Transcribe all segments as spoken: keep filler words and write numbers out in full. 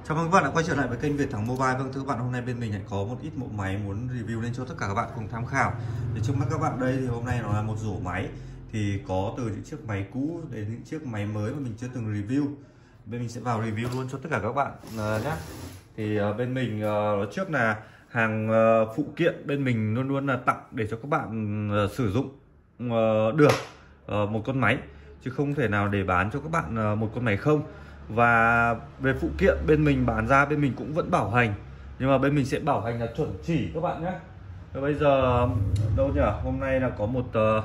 Chào mừng các bạn đã quay trở lại với kênh Việt Thắng Mobile. Vâng thưa các bạn, hôm nay bên mình lại có một ít mẫu máy muốn review lên cho tất cả các bạn cùng tham khảo. Thì trước mắt các bạn đây thì hôm nay nó là một rổ máy, thì có từ những chiếc máy cũ đến những chiếc máy mới mà mình chưa từng review. Bên mình sẽ vào review luôn cho tất cả các bạn uh, nhé. Thì uh, bên mình uh, trước là hàng uh, phụ kiện bên mình luôn luôn là tặng để cho các bạn uh, sử dụng uh, được uh, một con máy, chứ không thể nào để bán cho các bạn uh, một con máy không. Và về phụ kiện bên mình bán ra, bên mình cũng vẫn bảo hành, nhưng mà bên mình sẽ bảo hành là chuẩn chỉ các bạn nhé. Và bây giờ đâu nhỉ, hôm nay là có một uh,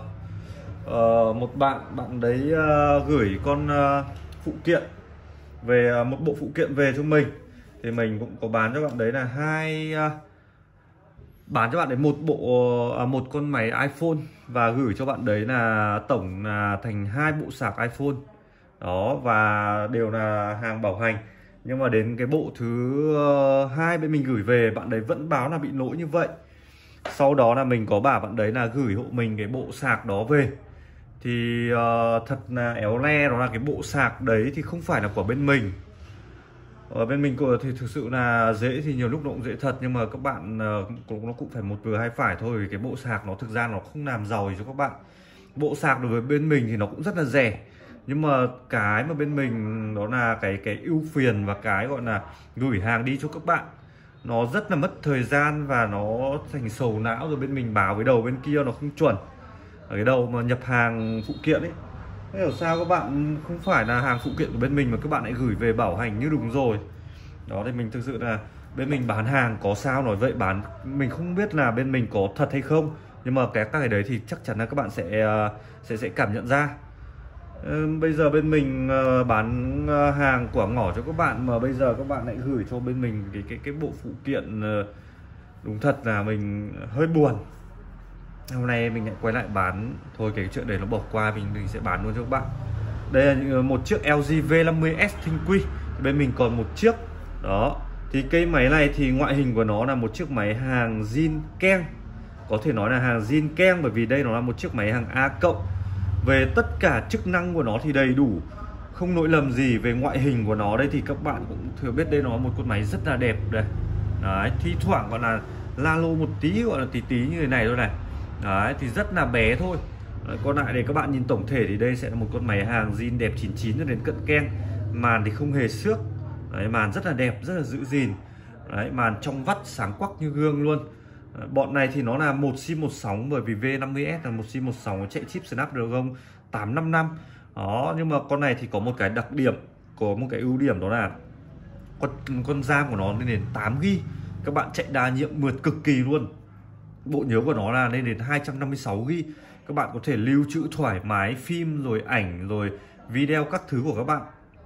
uh, một bạn bạn đấy uh, gửi con uh, phụ kiện về, uh, một bộ phụ kiện về cho mình, thì mình cũng có bán cho bạn đấy là hai uh, bán cho bạn đấy một bộ uh, một con máy iPhone, và gửi cho bạn đấy là tổng là thành hai bộ sạc iPhone đó, và đều là hàng bảo hành. Nhưng mà đến cái bộ thứ uh, hai bên mình gửi về, bạn đấy vẫn báo là bị lỗi như vậy. Sau đó là mình có bảo bạn đấy là gửi hộ mình cái bộ sạc đó về, thì uh, thật là éo le, đó là cái bộ sạc đấy thì không phải là của bên mình. Ở bên mình thì thực sự là dễ thì nhiều lúc nó cũng dễ thật, nhưng mà các bạn uh, nó cũng phải một vừa hai phải thôi. Cái bộ sạc nó thực ra nó không làm giàu gì cho các bạn. Bộ sạc đối với bên mình thì nó cũng rất là rẻ, nhưng mà cái mà bên mình đó là cái cái ưu phiền và cái gọi là gửi hàng đi cho các bạn nó rất là mất thời gian, và nó thành sầu não. Rồi bên mình báo với đầu bên kia nó không chuẩn, ở cái đầu mà nhập hàng phụ kiện ấy, không hiểu sao các bạn không phải là hàng phụ kiện của bên mình mà các bạn lại gửi về bảo hành như đúng rồi đó. Thì mình thực sự là bên mình bán hàng có sao nói vậy, bán mình không biết là bên mình có thật hay không, nhưng mà cái cái đấy thì chắc chắn là các bạn sẽ sẽ sẽ cảm nhận ra. Bây giờ bên mình uh, bán uh, hàng quả ngỏ cho các bạn, mà bây giờ các bạn lại gửi cho bên mình cái cái cái bộ phụ kiện, uh, đúng thật là mình hơi buồn. Hôm nay mình lại quay lại bán thôi, cái chuyện đấy nó bỏ qua, mình mình sẽ bán luôn cho các bạn. Đây là một chiếc L G V năm mươi S Thinh Quy, bên mình còn một chiếc đó. Thì cây máy này thì ngoại hình của nó là một chiếc máy hàng zin keng, có thể nói là hàng zin keng, bởi vì đây nó là một chiếc máy hàng A cộng. Về tất cả chức năng của nó thì đầy đủ, không lỗi lầm gì. Về ngoại hình của nó đây thì các bạn cũng thừa biết, đây nó là một con máy rất là đẹp đây. Đấy, thi thoảng gọi là la lô một tí, gọi là tí tí như thế này thôi này. Đấy, thì rất là bé thôi. Đấy, còn lại để các bạn nhìn tổng thể thì đây sẽ là một con máy hàng zin đẹp chín chín cho đến cận keng. Màn thì không hề xước. Đấy, màn rất là đẹp, rất là giữ gìn. Đấy, màn trong vắt sáng quắc như gương luôn. Bọn này thì nó là một sim một sóng, bởi vì V năm mươi S là một sim một sóng, chạy chip Snapdragon tám năm năm đó. Nhưng mà con này thì có một cái đặc điểm, có một cái ưu điểm, đó là con con RAM của nó lên đến tám gi ga bai, các bạn chạy đa nhiệm mượt cực kỳ luôn. Bộ nhớ của nó là lên đến hai trăm năm mươi sáu gi ga bai, các bạn có thể lưu trữ thoải mái phim rồi ảnh rồi video các thứ của các bạn,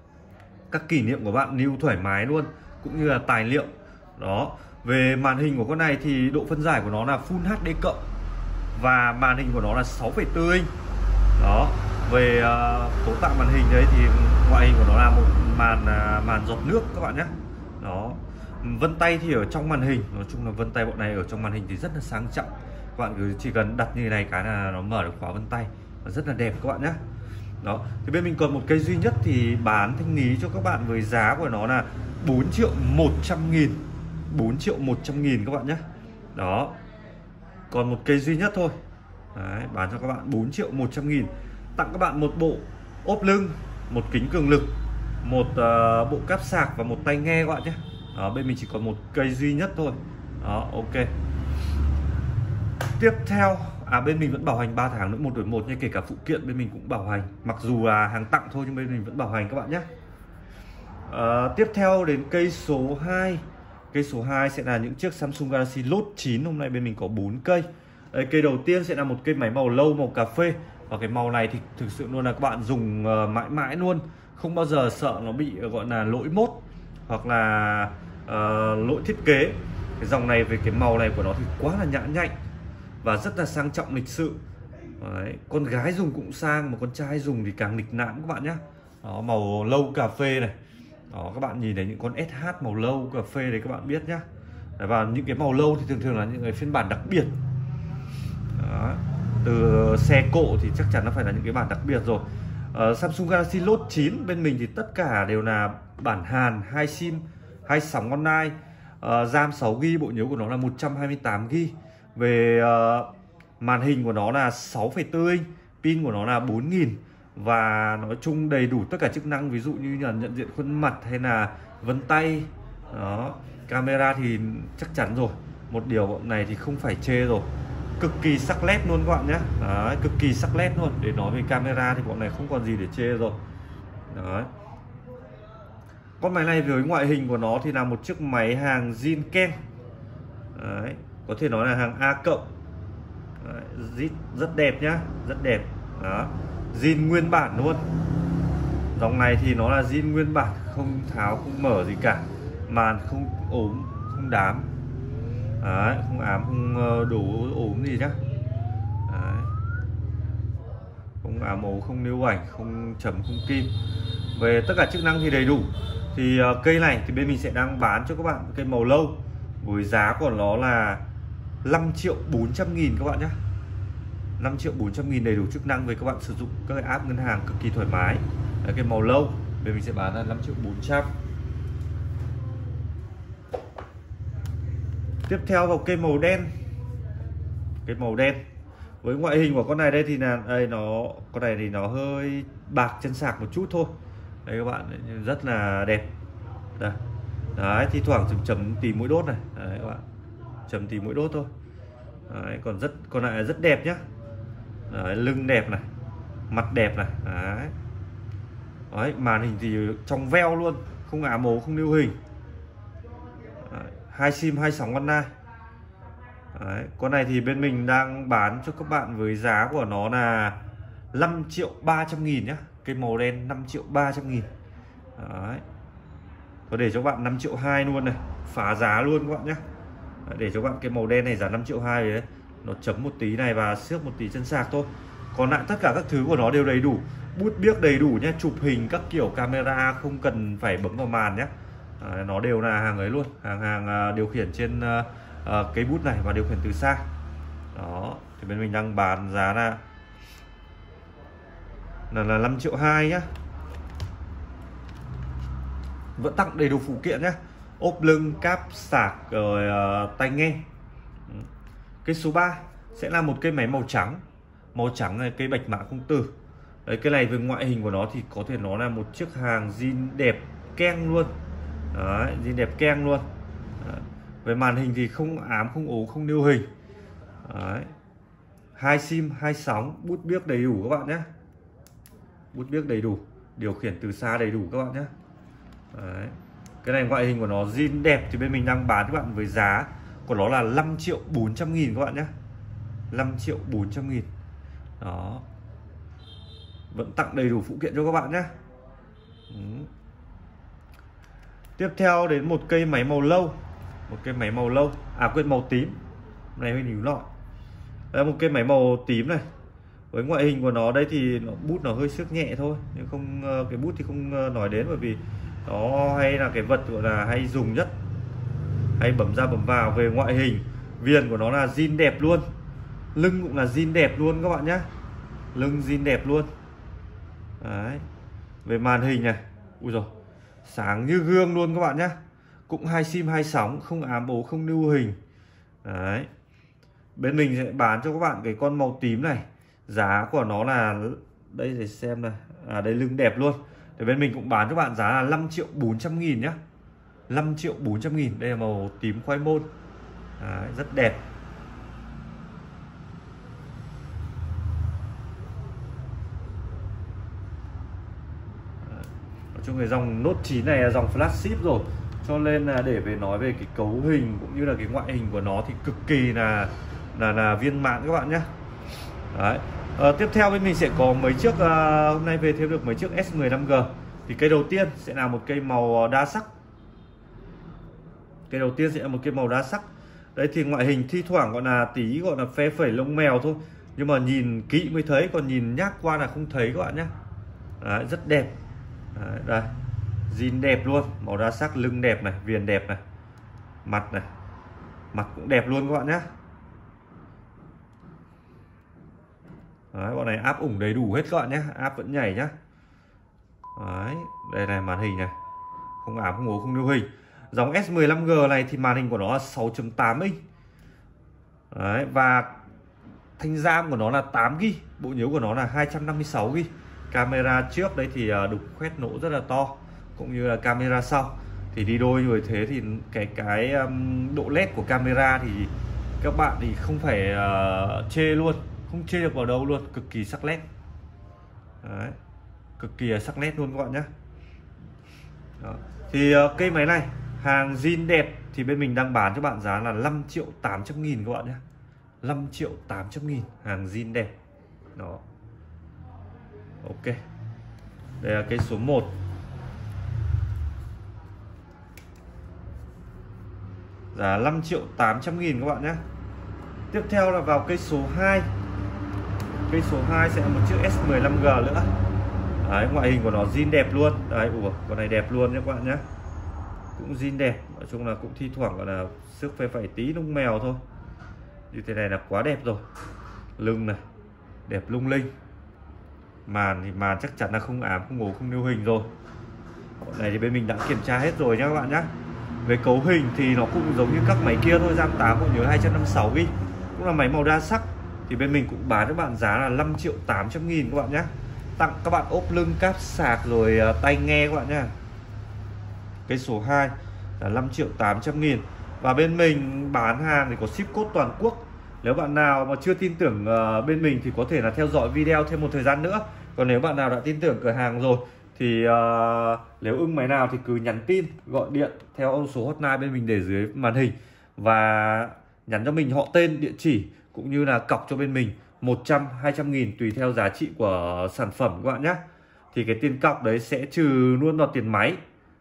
các kỷ niệm của bạn lưu thoải mái luôn, cũng như là tài liệu đó. Về màn hình của con này thì độ phân giải của nó là Full hát đê cộng, và màn hình của nó là sáu phẩy bốn inch đó. Về uh, cấu tạo màn hình đấy thì ngoại hình của nó là một màn uh, màn giọt nước các bạn nhé đó. Vân tay thì ở trong màn hình, nói chung là vân tay bọn này ở trong màn hình thì rất là sang trọng. Các bạn cứ chỉ cần đặt như thế này cái là nó mở được khóa vân tay, và rất là đẹp các bạn nhé đó. Thì bên mình còn một cây duy nhất thì bán thanh lý cho các bạn với giá của nó là bốn triệu một trăm nghìn, bốn triệu một trăm nghìn các bạn nhé đó. Còn một cây duy nhất thôi. Đấy, bán cho các bạn bốn triệu một trăm nghìn. Tặng các bạn một bộ ốp lưng, một kính cường lực, một uh, bộ cáp sạc và một tai nghe các bạn nhé đó. Bên mình chỉ còn một cây duy nhất thôi đó. Ok, tiếp theo à bên mình vẫn bảo hành ba tháng nữa, một đổi một nha, kể cả phụ kiện bên mình cũng bảo hành, mặc dù là hàng tặng thôi nhưng bên mình vẫn bảo hành các bạn nhé. Uh, tiếp theo đến cây số hai. Cây số hai sẽ là những chiếc Samsung Galaxy Note chín. Hôm nay bên mình có bốn cây. Đây, cây đầu tiên sẽ là một cây máy màu lâu, màu cà phê. Và cái màu này thì thực sự luôn là các bạn dùng uh, mãi mãi luôn, không bao giờ sợ nó bị uh, gọi là lỗi mốt hoặc là uh, lỗi thiết kế. Cái dòng này về cái màu này của nó thì quá là nhã nhạnh và rất là sang trọng, lịch sự. Đấy, con gái dùng cũng sang, mà con trai dùng thì càng lịch lãm các bạn nhé. Đó, màu lâu cà phê này đó, các bạn nhìn thấy những con ét hát màu lâu cà phê đấy các bạn biết nhá. Và những cái màu lâu thì thường thường là những cái phiên bản đặc biệt đó. Từ xe cộ thì chắc chắn nó phải là những cái bản đặc biệt rồi. uh, Samsung Galaxy Note chín bên mình thì tất cả đều là bản Hàn hai sim hai mươi sáu con nai, uh, RAM sáu gi ga bai, bộ nhớ của nó là một trăm hai mươi tám gi ga bai. Về uh, màn hình của nó là sáu phẩy bốn inch, pin của nó là bốn nghìn. Và nói chung đầy đủ tất cả chức năng, ví dụ như là nhận diện khuôn mặt hay là vân tay. Đó, camera thì chắc chắn rồi, một điều bọn này thì không phải chê rồi, cực kỳ sắc nét luôn các bạn nhé. Đấy, cực kỳ sắc nét luôn. Để nói về camera thì bọn này không còn gì để chê rồi. Đấy. Con máy này với ngoại hình của nó thì là một chiếc máy hàng zin keng. Đấy, có thể nói là hàng A cộng. Đấy, rất đẹp nhá, rất đẹp. Đó, zin nguyên bản luôn. Dòng này thì nó là zin nguyên bản, không tháo không mở gì cả, màn không ốm không đám. Đấy, không ám không đổ ốm gì nhá. Đấy, không ám ố, không nêu ảnh, không chấm, không kim. Về tất cả chức năng thì đầy đủ. Thì uh, cây này thì bên mình sẽ đang bán cho các bạn cây màu lâu với giá của nó là năm triệu bốn trăm nghìn các bạn nhé. năm triệu bốn trăm nghìn đầy đủ chức năng về các bạn sử dụng các cái app ngân hàng cực kỳ thoải mái. Đấy, cây màu lâu bên mình sẽ bán là năm triệu bốn trăm. Tiếp theo vào cây màu đen. Cây màu đen với ngoại hình của con này đây thì là đây, nó con này thì nó hơi bạc chân sạc một chút thôi. Đây các bạn, rất là đẹp. Đây. Đấy, thi thoảng chấm chấm tí mũi đốt này. Đấy các bạn, chấm tí mũi đốt thôi. Đấy, còn rất con này rất đẹp nhá. Đấy, lưng đẹp này, mặt đẹp này. Đấy. Đấy, màn hình thì trong veo luôn, không ám ố, không lưu hình. Đấy, hai sim hai sóng con nai. Đấy, con này thì bên mình đang bán cho các bạn với giá của nó là năm triệu ba trăm nghìn nhá. Cây màu đen năm triệu ba trăm nghìn. Đấy, có để cho các bạn năm triệu hai luôn này, phá giá luôn các bạn nhé. Để cho các bạn cái màu đen này giá năm triệu hai đấy, nó chấm một tí này và xước một tí chân sạc thôi. Còn lại tất cả các thứ của nó đều đầy đủ, bút biếc đầy đủ nhé, chụp hình các kiểu camera không cần phải bấm vào màn nhé. À, nó đều là hàng ấy luôn, hàng hàng điều khiển trên uh, uh, cây bút này và điều khiển từ xa. Đó, thì bên mình đang bán giá là là, là năm triệu hai nhá. Vẫn tặng đầy đủ phụ kiện nhé, ốp lưng, cáp sạc, rồi uh, tai nghe. Cây số ba sẽ là một cây máy màu trắng. Màu trắng này, cây bạch mã không tử. Đấy, cái này với ngoại hình của nó thì có thể nó là một chiếc hàng zin đẹp keng luôn. Đấy, zin đẹp keng luôn. Đấy. Về màn hình thì không ám, không ố, không nêu hình. Đấy. Hai sim, hai sóng, bút biếc đầy đủ các bạn nhé. Bút biếc đầy đủ, điều khiển từ xa đầy đủ các bạn nhé. Đấy. Cái này ngoại hình của nó zin đẹp thì bên mình đang bán các bạn với giá của nó là năm triệu bốn trăm nghìn các bạn nhé. năm triệu bốn trăm nghìn. Đó, vẫn tặng đầy đủ phụ kiện cho các bạn nhé. Ừ. Tiếp theo đến một cây máy màu lâu. Một cây máy màu lâu, à quên, màu tím. Này hơi níu lọ. Đây là một cây máy màu tím này. Với ngoại hình của nó đây thì nó, bút nó hơi xước nhẹ thôi, nhưng không, cái bút thì không nói đến, bởi vì nó hay là cái vật gọi là hay dùng nhất, hay bấm ra bấm vào. Về ngoại hình, viền của nó là zin đẹp luôn, lưng cũng là zin đẹp luôn các bạn nhé, lưng zin đẹp luôn. Đấy. Về màn hình này, ui rồi, sáng như gương luôn các bạn nhé, cũng hai sim hai sóng, không ám bố, không lưu hình. Đấy. Bên mình sẽ bán cho các bạn cái con màu tím này, giá của nó là đây, để xem này, à đây, lưng đẹp luôn. Thì bên mình cũng bán cho bạn giá là năm triệu bốn trăm nghìn nhá. năm triệu bốn trăm nghìn. Đây là màu tím khoai môn. Đấy, rất đẹp. Nói chung cái dòng Note chín này là dòng flagship rồi, cho nên là để về nói về cái cấu hình cũng như là cái ngoại hình của nó thì cực kỳ là là là viên mãn các bạn nhé. Đấy. À, tiếp theo bên mình sẽ có mấy chiếc, à, hôm nay về thêm được mấy chiếc S mười lăm G. Thì cây đầu tiên sẽ là một cây màu đa sắc. Cây đầu tiên sẽ là một cây màu đa sắc. Đấy thì ngoại hình thi thoảng gọi là tí gọi là phe phẩy lông mèo thôi, nhưng mà nhìn kỹ mới thấy, còn nhìn nhác qua là không thấy các bạn nhé. Đấy, rất đẹp. Đấy, đây, zin đẹp luôn, màu đa sắc, lưng đẹp này, viền đẹp này, mặt này, mặt cũng đẹp luôn các bạn nhé. Đấy, bọn này áp ủng đầy đủ hết các bạn nhé, áp vẫn nhảy nhá. Đấy, đây này, màn hình này, không ám, không ố, không lưu hình. Dòng S mười lăm G này thì màn hình của nó là sáu chấm tám inch. Đấy, và thanh RAM của nó là tám gi ga bai, bộ nhớ của nó là hai trăm năm mươi sáu gi ga bai. Camera trước đây thì đục khoét nổ rất là to, cũng như là camera sau thì đi đôi với thế thì cái cái um, độ led của camera thì các bạn thì không phải uh, chê luôn, không chê được vào đâu luôn, cực kỳ sắc nét. Đấy, cực kỳ sắc nét luôn các bạn nhé. Đó. Thì uh, cây máy này hàng zin đẹp thì bên mình đang bán cho bạn giá là năm triệu tám trăm nghìn các bạn nhé. năm triệu tám trăm nghìn hàng zin đẹp. Đó. Ok. Đây là cây số một. Giá năm triệu tám trăm nghìn các bạn nhé. Tiếp theo là vào cây số hai. Cây số hai sẽ là một chiếc S mười lăm G nữa. Đấy, ngoại hình của nó zin đẹp luôn. Đấy, ủa, con này đẹp luôn nhé các bạn nhé. Cũng zin đẹp, nói chung là cũng thi thoảng gọi là sức phê phẩy tí lông mèo thôi. Như thế này là quá đẹp rồi. Lưng này, đẹp lung linh. Màn thì màn chắc chắn là không ám, không ngố, không nêu hình rồi. Con này thì bên mình đã kiểm tra hết rồi nhé các bạn nhé. Về cấu hình thì nó cũng giống như các máy kia thôi, RAM tám bộ nhớ hai trăm năm mươi sáu gi ga bai, cũng là máy màu đa sắc. Thì bên mình cũng bán cho bạn giá là năm triệu tám trăm nghìn các bạn nhé. Tặng các bạn ốp lưng, cáp sạc rồi uh, tai nghe các bạn nhé. Cây số hai là năm triệu tám trăm nghìn. Và bên mình bán hàng thì có ship code toàn quốc. Nếu bạn nào mà chưa tin tưởng uh, bên mình thì có thể là theo dõi video thêm một thời gian nữa. Còn nếu bạn nào đã tin tưởng cửa hàng rồi thì uh, nếu ưng máy nào thì cứ nhắn tin, gọi điện theo số hotline bên mình để dưới màn hình, và nhắn cho mình họ tên, địa chỉ cũng như là cọc cho bên mình một trăm, hai trăm nghìn tùy theo giá trị của sản phẩm các bạn nhé. Thì cái tiền cọc đấy sẽ trừ luôn vào tiền máy.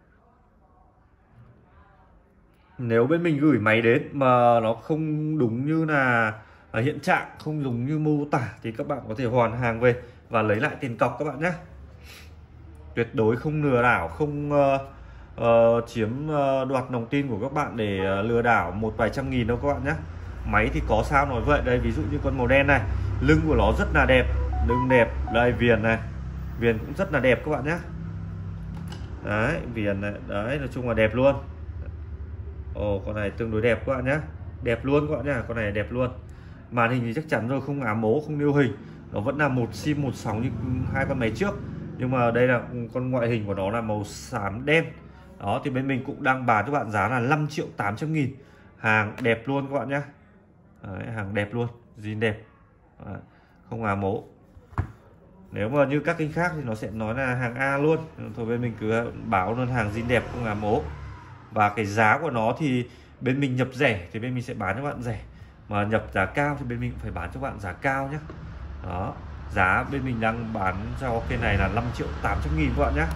Nếu bên mình gửi máy đến mà nó không đúng như là hiện trạng, không đúng như mô tả thì các bạn có thể hoàn hàng về và lấy lại tiền cọc các bạn nhé. Tuyệt đối không lừa đảo, không uh, uh, chiếm uh, đoạt lòng tin của các bạn để uh, lừa đảo một vài trăm nghìn đâu các bạn nhé. Máy thì có sao nói vậy. Đây ví dụ như con màu đen này, lưng của nó rất là đẹp, lưng đẹp. Đây viền này, viền cũng rất là đẹp các bạn nhé. Đấy, viền này, đấy, nói chung là đẹp luôn. Ồ, con này tương đối đẹp các bạn nhé, đẹp luôn các bạn nhé, con này đẹp luôn. Màn hình thì chắc chắn rồi, không ám mố, không nêu hình, nó vẫn là một sim một sóng như hai con máy trước, nhưng mà đây là con ngoại hình của nó là màu xám đen. Đó thì bên mình cũng đang bán cho bạn giá là năm triệu tám trăm nghìn. Hàng đẹp luôn các bạn nhé. Đấy, hàng đẹp luôn, zin đẹp. Đấy, không ám mố. Nếu mà như các kênh khác thì nó sẽ nói là hàng A luôn. Thôi bên mình cứ báo luôn hàng zin đẹp, không ám mố. Và cái giá của nó thì bên mình nhập rẻ thì bên mình sẽ bán cho bạn rẻ, mà nhập giá cao thì bên mình cũng phải bán cho bạn giá cao nhé. Đó, giá bên mình đang bán cho cây này là năm triệu tám trăm nghìn các bạn nhé.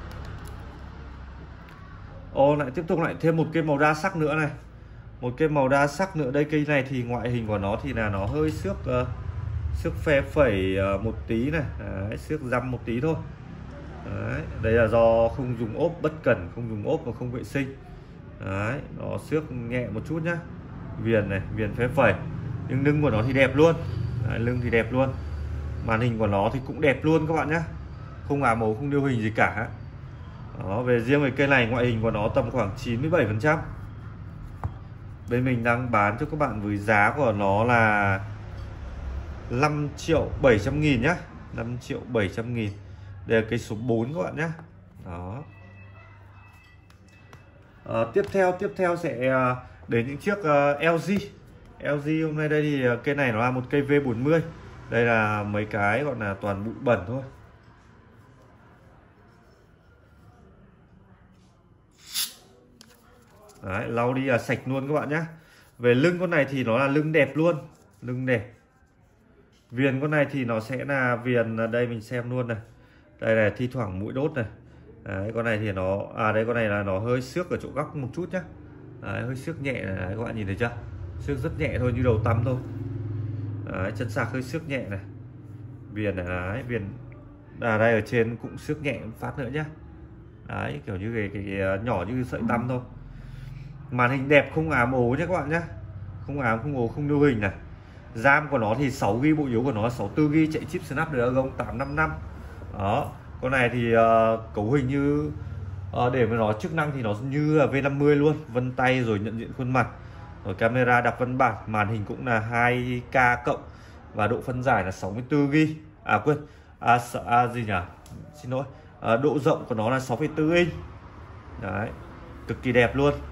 Ô, lại tiếp tục lại thêm một cây màu đa sắc nữa này. Một cây màu đa sắc nữa. Đây, cây này thì ngoại hình của nó thì là nó hơi xước uh, xước phe phẩy uh, một tí này. Đấy, xước răm một tí thôi. Đấy, đây là do không dùng ốp, bất cẩn, không dùng ốp và không vệ sinh. Đấy, nó xước nhẹ một chút nhá. Viền này, viền phe phẩy. Nhưng lưng của nó thì đẹp luôn. Đấy, lưng thì đẹp luôn. Màn hình của nó thì cũng đẹp luôn các bạn nhé. Không ám màu, không điêu hình gì cả. Đó, về riêng về cây này ngoại hình của nó tầm khoảng chín mươi bảy phần trăm. Bên mình đang bán cho các bạn với giá của nó là năm triệu bảy trăm nghìn nhá. năm triệu bảy trăm nghìn. Đây là cây số bốn các bạn nhé. Đó. À, tiếp theo tiếp theo sẽ đến những chiếc uh, lờ giê. lờ giê hôm nay đây thì cây này nó là một cây V bốn mươi. Đây là mấy cái gọi là toàn bụi bẩn thôi. Đấy, lau đi là sạch luôn các bạn nhé. Về lưng con này thì nó là lưng đẹp luôn, lưng đẹp. Viền con này thì nó sẽ là viền, đây mình xem luôn này. Đây là thi thoảng mũi đốt này. Đấy, con này thì nó à đây, con này là nó hơi xước ở chỗ góc một chút nhá. Đấy, hơi xước nhẹ này. Đấy, các bạn nhìn thấy chưa? Xước rất nhẹ thôi, như đầu tăm thôi. Đấy, chân sạc hơi xước nhẹ này. Viền này, đấy, viền à đây ở trên cũng xước nhẹ một phát nữa nhá. Đấy, kiểu như cái, cái, cái nhỏ như sợi tăm thôi. Màn hình đẹp, không ám ố nhé các bạn nhé. Không ám, không ố, không nêu hình này. RAM của nó thì sáu gi ga bai, bộ yếu của nó là sáu mươi tư gi ga bai, chạy chip Snapdragon tám năm năm. Đó, con này thì uh, cấu hình như à, để mà nó chức năng thì nó như là V năm mươi luôn, vân tay rồi nhận diện khuôn mặt, rồi camera đọc văn bản, màn hình cũng là hai K cộng và độ phân giải là sáu mươi tư gi ga bai. À quên, à, à gì nhỉ, xin lỗi, à, độ rộng của nó là sáu phẩy bốn inch. Đấy, cực kỳ đẹp luôn.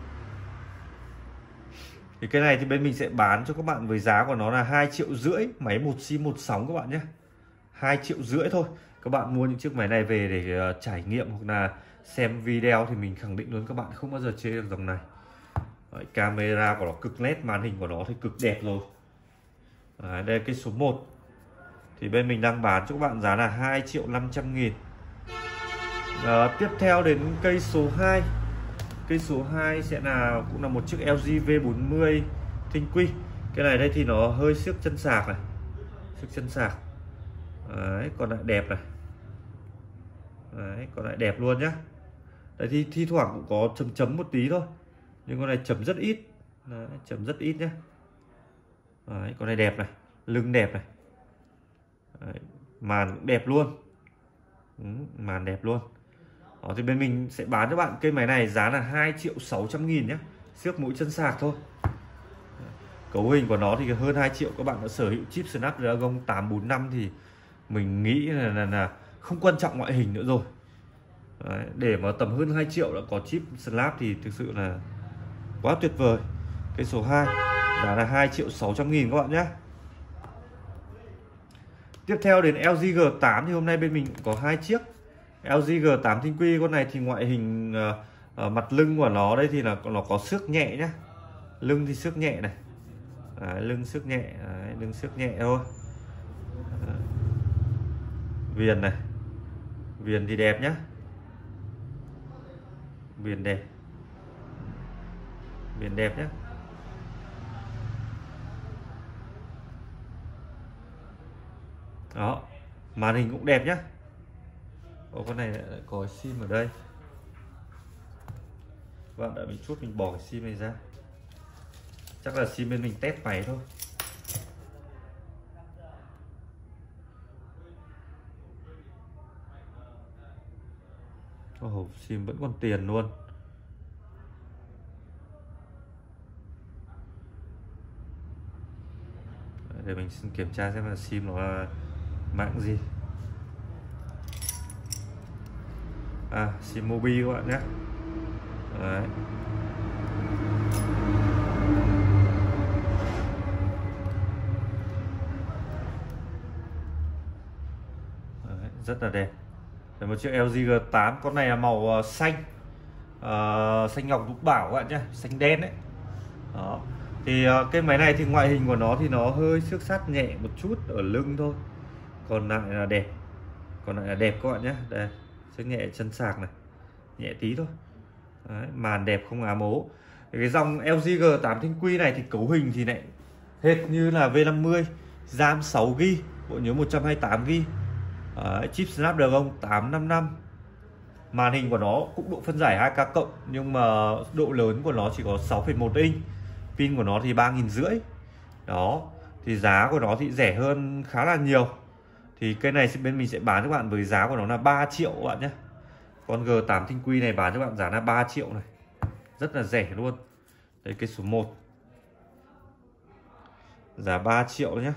Thì cái này thì bên mình sẽ bán cho các bạn với giá của nó là hai triệu rưỡi, máy một sim một sóng các bạn nhé. hai triệu rưỡi thôi. Các bạn mua những chiếc máy này về để uh, trải nghiệm hoặc là xem video thì mình khẳng định luôn các bạn không bao giờ chê được dòng này. Đấy, camera của nó cực nét, màn hình của nó thì cực đẹp rồi. Đấy, đây là cái số một. Thì bên mình đang bán cho các bạn giá là hai triệu năm trăm nghìn. À, tiếp theo đến cây số hai. Cây số hai sẽ là cũng là một chiếc L G V bốn mươi Thinh Quy. Cái này đây thì nó hơi xước chân sạc này, xước chân sạc. Đấy, còn lại đẹp này. Đấy, còn lại đẹp luôn nhá. Đấy thì thi thoảng cũng có chấm chấm một tí thôi, nhưng con này chấm rất ít. Đấy, chấm rất ít nhá. Đấy, con này đẹp này, lưng đẹp này. Đấy, màn cũng đẹp luôn. Ừ, màn đẹp luôn. Đó, thì bên mình sẽ bán cho bạn cây máy này giá là hai triệu sáu trăm nghìn nhé, xước mũi chân sạc thôi. Cấu hình của nó thì hơn hai triệu, các bạn đã sở hữu chip Snapdragon tám bốn năm thì mình nghĩ là, là, là không quan trọng ngoại hình nữa rồi. Đấy, để mà tầm hơn hai triệu đã có chip Snap thì thực sự là quá tuyệt vời. Cây số hai giá là hai triệu sáu trăm nghìn các bạn nhé. Tiếp theo đến L G G tám thì hôm nay bên mình có hai chiếc. L G G tám Thinh Quy, con này thì ngoại hình uh, uh, mặt lưng của nó đây thì là nó có xước nhẹ nhá. Lưng thì xước nhẹ này. Đấy, lưng xước nhẹ, đấy, lưng xước nhẹ thôi. Đấy. Viền này. Viền thì đẹp nhá. Viền đẹp. Viền đẹp nhá. Đó, màn hình cũng đẹp nhá. Ồ, con này lại có sim ở đây. Bạn đợi mình chút mình bỏ cái sim này ra. Chắc là sim bên mình test máy thôi. Ồ, sim vẫn còn tiền luôn. Để mình xin kiểm tra xem là sim nó là mạng gì. À, sim Mobi các bạn nhé. Đấy. Đấy, rất là đẹp. Để một chiếc L G G tám, con này là màu uh, xanh, uh, xanh ngọc lục bảo các bạn nhé, xanh đen đấy. Đó. Thì uh, cái máy này thì ngoại hình của nó thì nó hơi xước sắt nhẹ một chút ở lưng thôi, còn lại là đẹp, còn lại là đẹp các bạn nhé. Đây, xước nhẹ chân sạc này, nhẹ tí thôi. Đấy, màn đẹp không ám ố. Cái dòng L G G tám Thinh Quy này thì cấu hình thì lại hệt như là V năm mươi, RAM sáu gi ga bai, bộ nhớ một trăm hai mươi tám gi ga bai, chip Snapdragon tám năm năm. Màn hình của nó cũng độ phân giải hai K cộng, nhưng mà độ lớn của nó chỉ có sáu phẩy một inch. Pin của nó thì ba nghìn rưỡi. Đó, thì giá của nó thì rẻ hơn khá là nhiều. Thì cây này bên mình sẽ bán cho bạn với giá của nó là ba triệu các bạn nhé. Con G tám Thinh Quy này bán cho bạn giá là ba triệu này, rất là rẻ luôn. Đây cây số một, giá ba triệu nhé.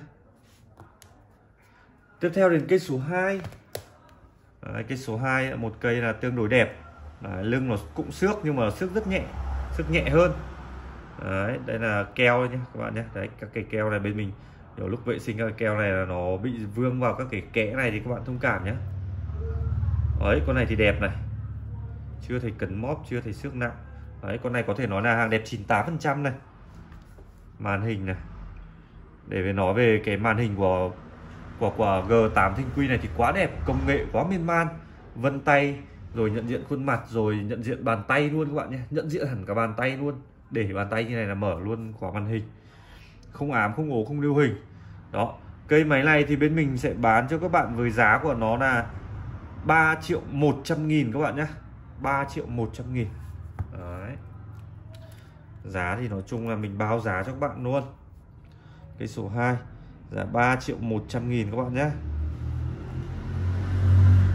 Tiếp theo đến cây số hai. Đấy, cây số hai là một cây là tương đối đẹp. Đấy, lưng nó cũng xước nhưng mà xước rất nhẹ, xước nhẹ hơn. Đấy, đây là keo nhé các bạn nhé. Đấy, các cái keo này bên mình nhiều lúc vệ sinh các cái keo này là nó bị vương vào các cái kẽ này thì các bạn thông cảm nhé. Đấy, con này thì đẹp này, chưa thấy cấn móp, chưa thấy xước nặng. Đấy, con này có thể nói là hàng đẹp chín mươi tám phần trăm này. Màn hình này, để nói về cái màn hình của của của G tám Thinh Quy này thì quá đẹp, công nghệ quá miên man, vân tay rồi nhận diện khuôn mặt rồi nhận diện bàn tay luôn các bạn nhé, nhận diện hẳn cả bàn tay luôn, để bàn tay như này là mở luôn quả màn hình, không ám không ố không lưu hình. Đó, cây máy này thì bên mình sẽ bán cho các bạn với giá của nó là ba triệu một trăm nghìn các bạn nhé, ba triệu một trăm nghìn. Đấy, giá thì nói chung là mình báo giá cho các bạn luôn. Cây số hai giá ba triệu một trăm nghìn các bạn nhé.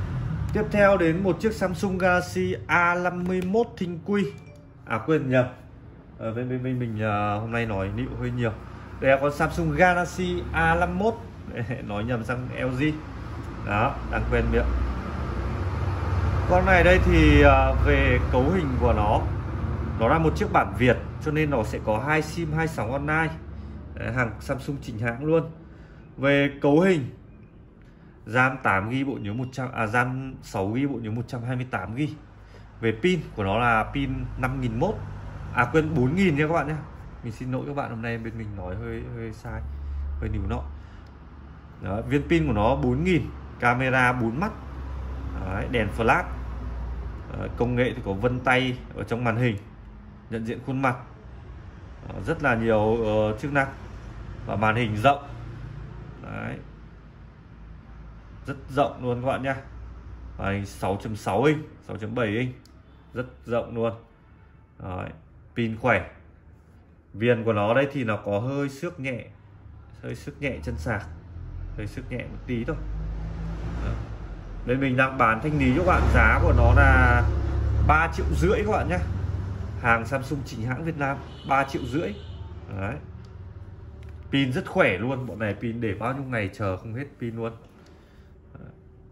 Tiếp theo đến một chiếc Samsung Galaxy A năm mươi mốt Thinh Quy. À quên nhầm. Ở bên bên mình, mình uh, hôm nay nói nịu hơi nhiều. Đây là con Samsung Galaxy A năm mươi mốt. Nói nhầm sang lờ giê. Đó, đang quên miệng. Con này đây thì uh, về cấu hình của nó, nó là một chiếc bản Việt cho nên nó sẽ có hai sim hai sóng online. Đấy, hàng Samsung chính hãng luôn. Về cấu hình, RAM tám gi ga bai bộ nhớ một trăm à RAM sáu gi ga bai bộ nhớ một trăm hai mươi tám gi ga bai. Về pin của nó là pin năm nghìn mốt. À quên bốn nghìn nha các bạn nhé. Mình xin lỗi các bạn, hôm nay bên mình nói hơi hơi sai, hơi níu nọ. Đó, viên pin của nó bốn nghìn, camera bốn mắt. Đấy, đèn flash. Đấy, công nghệ thì có vân tay ở trong màn hình, nhận diện khuôn mặt. Đó, rất là nhiều uh, chức năng. Và màn hình rộng. Đấy, rất rộng luôn các bạn nhé. Màn hình sáu chấm sáu inch, sáu chấm bảy inch, rất rộng luôn. Đấy, pin khỏe. Viền của nó đây thì nó có hơi xước nhẹ, hơi xước nhẹ chân sạc, hơi xước nhẹ một tí thôi. Đó. Bên mình đang bán thanh lý cho các bạn, giá của nó là ba triệu rưỡi các bạn nhé. Hàng Samsung chính hãng Việt Nam, ba triệu rưỡi. Đấy. Pin rất khỏe luôn, bọn này pin để bao nhiêu ngày chờ không hết pin luôn. Đấy.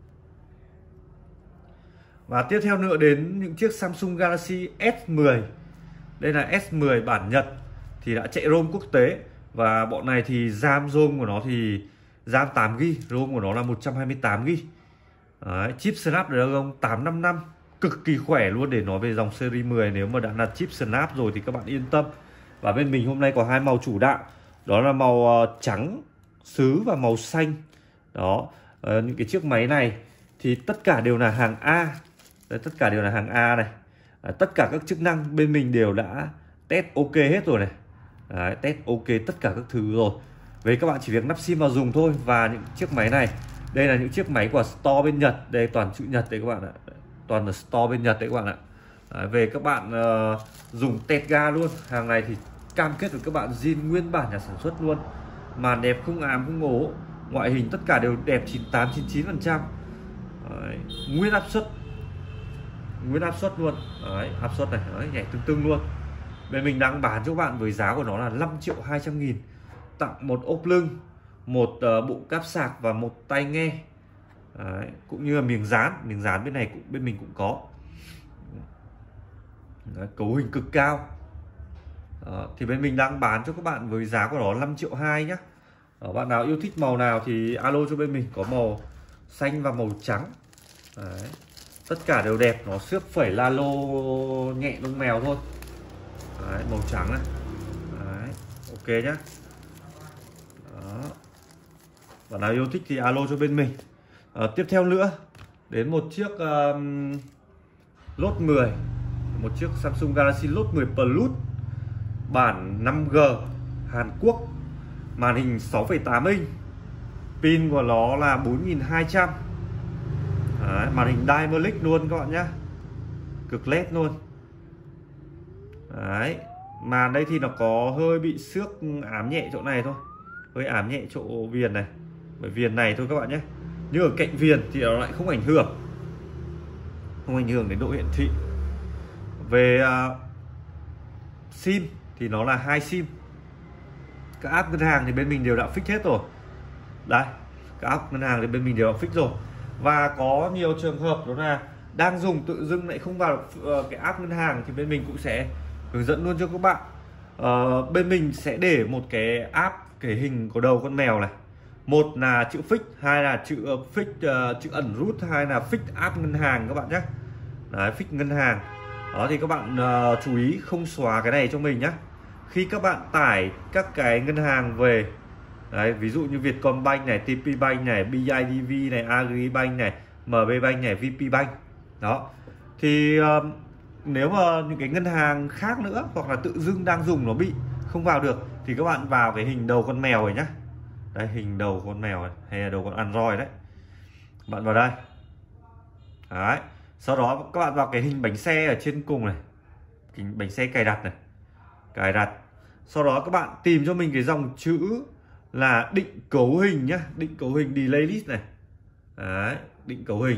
Và tiếp theo nữa đến những chiếc Samsung Galaxy S mười. Đây là S mười bản Nhật thì đã chạy ROM quốc tế. Và bọn này thì RAM ROM của nó thì RAM tám gi ga bai, ROM của nó là một trăm hai mươi tám gi ga bai. Đấy, chip Snapdragon tám năm năm, cực kỳ khỏe luôn. Để nói về dòng series mười, nếu mà đã là chip Snap rồi thì các bạn yên tâm. Và bên mình hôm nay có hai màu chủ đạo, đó là màu trắng sứ và màu xanh. Đó, à, những cái chiếc máy này thì tất cả đều là hàng A. Đấy, tất cả đều là hàng A này. À, tất cả các chức năng bên mình đều đã test ok hết rồi này. Đấy, test ok tất cả các thứ rồi. Về các bạn chỉ việc nắp sim vào dùng thôi. Và những chiếc máy này, đây là những chiếc máy của store bên Nhật. Đây toàn chữ Nhật đấy các bạn ạ. Toàn là store bên Nhật đấy các bạn ạ. Đấy, về các bạn uh, dùng tẹt ga luôn. Hàng này thì cam kết với các bạn zin nguyên bản nhà sản xuất luôn. Màn đẹp không ám không ngố. Ngoại hình tất cả đều đẹp chín mươi tám chín mươi chín phần trăm. Nguyên áp suất, nguyên áp suất luôn. Đấy, áp suất này, đấy, nhảy tưng tưng luôn. Bên mình đang bán cho các bạn với giá của nó là năm triệu hai trăm nghìn. Tặng một ốp lưng, một uh, bộ cáp sạc và một tai nghe. Đấy, cũng như là miếng dán. Miếng dán bên này cũng bên mình cũng có. Đấy, cấu hình cực cao. Đó, thì bên mình đang bán cho các bạn với giá của nó năm triệu hai nhá. Đó, bạn nào yêu thích màu nào thì alo cho bên mình, có màu xanh và màu trắng. Đấy, tất cả đều đẹp, nó xước phẩy la lô nhẹ lông mèo thôi. Đấy, màu trắng này. Đấy, ok nhá. Đó, bạn nào yêu thích thì alo cho bên mình. À, tiếp theo nữa đến một chiếc um, Note mười, một chiếc Samsung Galaxy Note mười Plus bản năm G Hàn Quốc, màn hình sáu phẩy tám inch, pin của nó là bốn nghìn hai trăm. Đấy, màn hình Diamond League luôn các bạn nhé, cực led luôn. Đấy, màn đây thì nó có hơi bị xước ám nhẹ chỗ này thôi, hơi ám nhẹ chỗ viền này, bởi viền này thôi các bạn nhé. Nhưng ở cạnh viền thì nó lại không ảnh hưởng, không ảnh hưởng đến độ hiển thị. Về uh, sim thì nó là hai sim. Các app ngân hàng thì bên mình đều đã fix hết rồi. Đây, các app ngân hàng thì bên mình đều đã fix rồi. Và có nhiều trường hợp đó là đang dùng tự dưng lại không vào uh, cái app ngân hàng thì bên mình cũng sẽ hướng dẫn luôn cho các bạn. Uh, bên mình sẽ để một cái app, cái hình có đầu con mèo này. Một là chữ fix, hai là chữ uh, fix uh, chữ ẩn rút, hai là fix app ngân hàng các bạn nhé. Đấy, fix ngân hàng. Đó thì các bạn uh, chú ý không xóa cái này cho mình nhé. Khi các bạn tải các cái ngân hàng về, đấy, ví dụ như Vietcombank này, tê pê Bank này, bê i đê vê này, Agribank này, em bê Bank này, vê pê Bank. Đó. Thì uh, nếu mà những cái ngân hàng khác nữa hoặc là tự dưng đang dùng nó bị không vào được thì các bạn vào cái hình đầu con mèo này nhá. Đây, hình đầu con mèo này, hay là đầu con Android đấy. Bạn vào đây. Đấy. Sau đó các bạn vào cái hình bánh xe ở trên cùng này, hình bánh xe cài đặt này, cài đặt. Sau đó các bạn tìm cho mình cái dòng chữ là định cấu hình nhá, định cấu hình delay list này. Đấy, định cấu hình.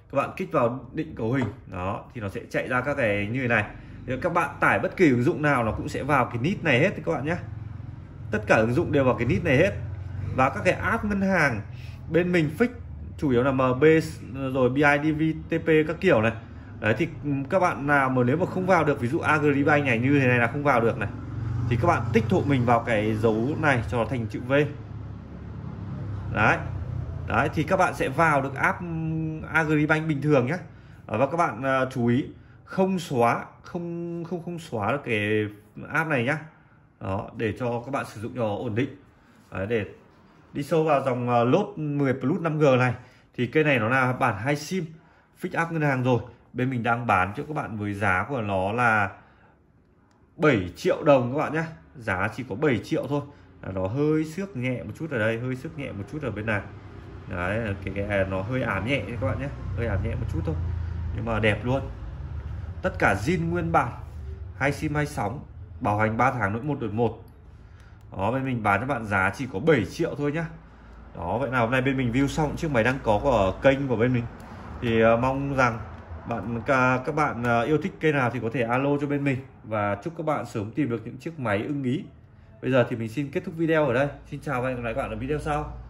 các bạn kích vào định cấu hình đó thì nó sẽ chạy ra các cái như thế này. Thì các bạn tải bất kỳ ứng dụng nào nó cũng sẽ vào cái nít này hết các bạn nhé. Tất cả ứng dụng đều vào cái nít này hết. Và các cái app ngân hàng bên mình fix chủ yếu là em bê rồi bê i đê vê tê pê các kiểu này. Đấy thì các bạn nào mà nếu mà không vào được, ví dụ Agribank này như thế này là không vào được này, thì các bạn tích hộ mình vào cái dấu này cho nó thành chữ V. Đấy. Đấy thì các bạn sẽ vào được app Agribank bình thường nhé. Và các bạn uh, chú ý không xóa không không không xóa được cái app này nhá. Đó, để cho các bạn sử dụng cho ổn định. Đấy, để đi sâu vào dòng uh, lốt mười Plus năm G này thì cây này nó là bản hai sim fix app ngân hàng rồi. Bên mình đang bán cho các bạn với giá của nó là bảy triệu đồng các bạn nhé. Giá chỉ có bảy triệu thôi. Nó hơi xước nhẹ một chút ở đây, hơi xước nhẹ một chút ở bên này. Đấy, cái, cái nó hơi ám nhẹ các bạn nhé, hơi ám nhẹ một chút thôi, nhưng mà đẹp luôn. Tất cả zin nguyên bản, hai sim hai sóng, bảo hành ba tháng nội một đổi một. Đó, bên mình bán cho bạn giá chỉ có bảy triệu thôi nhá. Đó, vậy nào hôm nay bên mình view xong chiếc máy đang có của kênh của bên mình thì uh, mong rằng bạn các bạn uh, yêu thích cây nào thì có thể alo cho bên mình, và chúc các bạn sớm tìm được những chiếc máy ưng ý. Bây giờ thì mình xin kết thúc video ở đây. Xin chào và hẹn gặp lại các bạn ở video sau.